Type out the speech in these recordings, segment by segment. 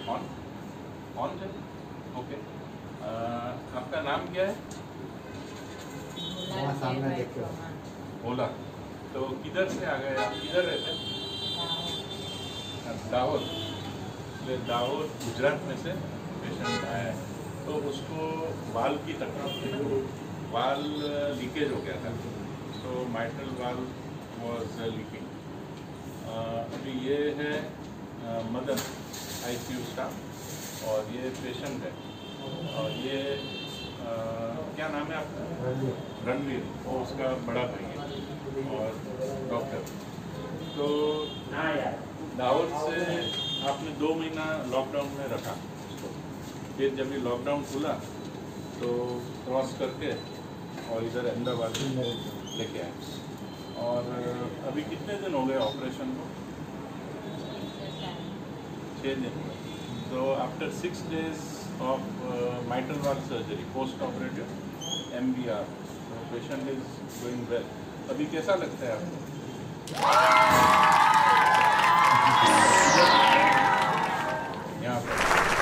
On on है। Okay, आपका नाम क्या है? सामने देखो। ओला। तो किधर से आ गए आप? किधर रहते हैं? दाहोद। दाहोद गुजरात में से पेशेंट आया है। तो उसको वाल की तकलीफ थी, वाल लीकेज हो गया था। तो माइट्रल वाल वॉज लीकिंग। अभी ये है मदन आईसीयू स्टाफ, और ये पेशेंट है। और ये क्या नाम है आपका? रणवीर। वो उसका बड़ा भाई है और डॉक्टर। तो दाहोद से आपने 2 महीना लॉकडाउन में रखा उसको। फिर जब ये लॉकडाउन खुला तो क्रॉस करके और इधर अहमदाबाद लेके आए। और अभी कितने दिन हो गए ऑपरेशन को? 6 दिन। तो after 6 days of mitral valve surgery, post operative MVR, तो पेशेंट इज गोइंग वेल। अभी कैसा लगता है आपको? यहाँ पर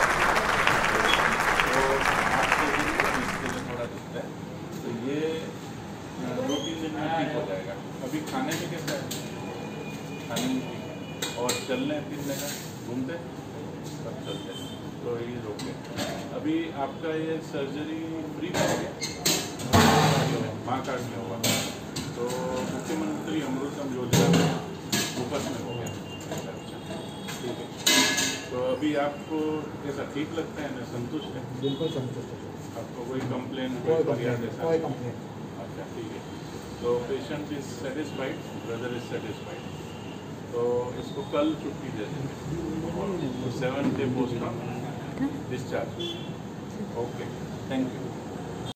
तो आपको इसके लिए थोड़ा दिखता है। तो ये 2-3 दिन में ठीक हो जाएगा। अभी खाने में कैसा है? खाने में ठीक है। और चलने फिरने का, घूमते सब चलते हैं, तो ये रोके। अभी आपका ये सर्जरी फ्री में हो गया, माँ कार्ड में होगा। तो मुख्यमंत्री अमृतम योजना में फोकस में हो गया। अच्छा, ठीक है। तो अभी आपको कैसा ठीक लगता है ना? संतुष्ट है? बिल्कुल संतुष्ट है। आपको कोई कंप्लेन? कोई कंप्लेन। अच्छा, ठीक है। तो patient is satisfied, brother is satisfied. तो इसको कल छुट्टी दे देंगे, 7 day post discharge. Okay, thank you.